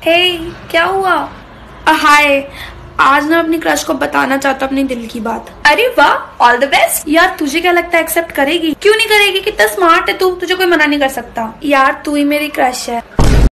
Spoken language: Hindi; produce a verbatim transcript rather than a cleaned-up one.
हे क्या हुआ? हाय, आज ना अपनी क्रश को बताना चाहता अपनी दिल की बात। अरे वाह, ऑल द बेस्ट। यार तुझे क्या लगता है एक्सेप्ट करेगी? क्यों नहीं करेगी, कितना स्मार्ट है तू, तुझे कोई मना नहीं कर सकता। यार तू ही मेरी क्रश है।